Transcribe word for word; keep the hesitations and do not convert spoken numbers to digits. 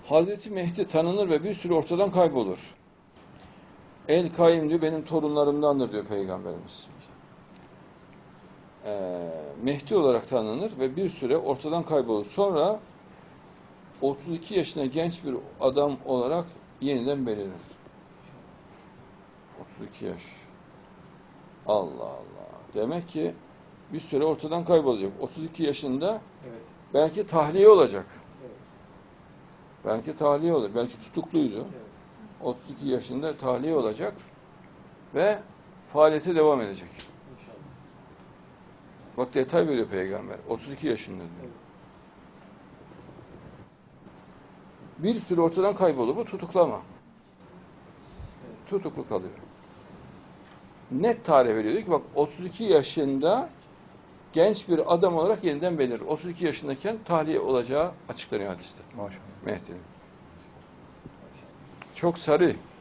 Hazreti Mehdi tanınır ve bir süre ortadan kaybolur. El-Kaim diyor, benim torunlarımdandır diyor Peygamberimiz. Ee, Mehdi olarak tanınır ve bir süre ortadan kaybolur. Sonra otuz iki yaşında genç bir adam olarak yeniden belirir. otuz iki yaş. Allah Allah. Demek ki bir süre ortadan kaybolacak. otuz iki yaşında Evet. belki tahliye olacak. Evet. Belki tahliye olur. Belki tutukluydu. Evet. otuz iki yaşında tahliye olacak ve faaliyete devam edecek. İnşallah. Bak detay veriyor Peygamber. otuz iki yaşında diyor. Evet. Bir süre ortadan kaybolur. Bu tutuklama. Evet. Tutuklu kalıyor. Net tarih veriyor. Diyor ki bak otuz iki yaşında genç bir adam olarak yeniden belirir. otuz iki yaşındayken tahliye olacağı açıklanıyor hadiste. Maşallah. Mehdi'nin. Çok sarı.